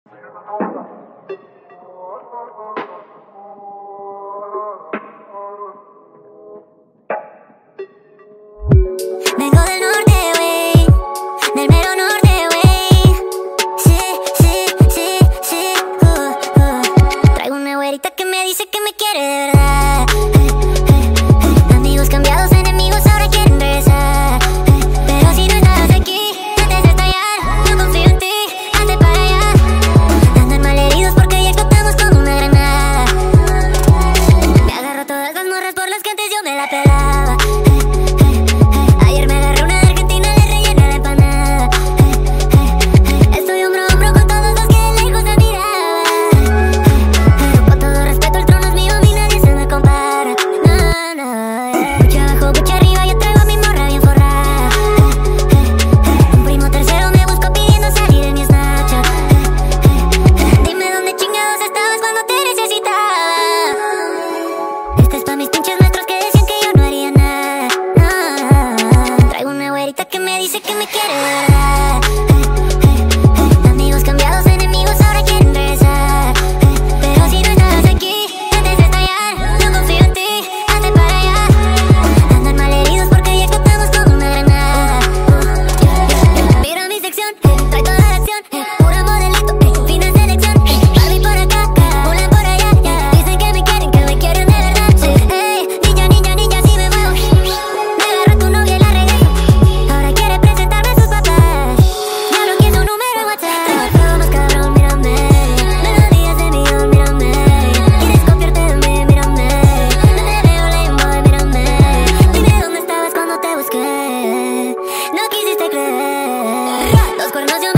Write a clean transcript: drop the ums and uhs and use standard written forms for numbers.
Vengo del norte, wey, del mero norte, wey. Sí, sí, sí, sí, Traigo una güerita que me dice que me quiere de verdad. Amigos cambiados, enemigos ahora quieren regresar. Pero si no estás aquí, antes de estallar, yo confío en ti, hazte para allá. Andan malheridos porque ya explotamos como una granada. Me agarro todas las morras por las que antes yo me la pelaba. Ayer me agarré una de Argentina, le rellené la empanada. Estoy hombro a hombro con todos los que de lejos me miraban. Pero con todo respeto, el trono es mío, a mí nadie se me compara. No, no, Mucho abajo, mucho arriba, yo traigo a mi morra bien forrada. Un primo tercero me buscó pidiendo salir en mi Snapchat. Dime dónde chingados estabas cuando te necesitaba. Este es pa' mis pinches maestros que decían que yo no haría nada. Traigo una güerita que me dice que me quiere de verdad. Amigos cambiados, enemigos ahora quieren regresar. Pero si no estás aquí, antes de estallar, yo confío en ti, hazte para allá. Andan malheridos porque ya explotamos como una granada. Mira mi sección, trae toda la acción, pura modelito, fina selección. Barbie por acá, Mulan por allá. Dicen que me quieren de verdad. Niña, niña, niña, si me muevo. Me agarro a tu novia y la regreso. Ahora quiere presentarme a sus papás. Ya no quiero un número en WhatsApp. Tengo el flow más cabrón, mírame. Melodías de millón, mírame. Quieres copiarte de mí, mírame. No te veo lame boy, mírame. Dime dónde estabas cuando te busqué. No quisiste creer. Los cuernos yo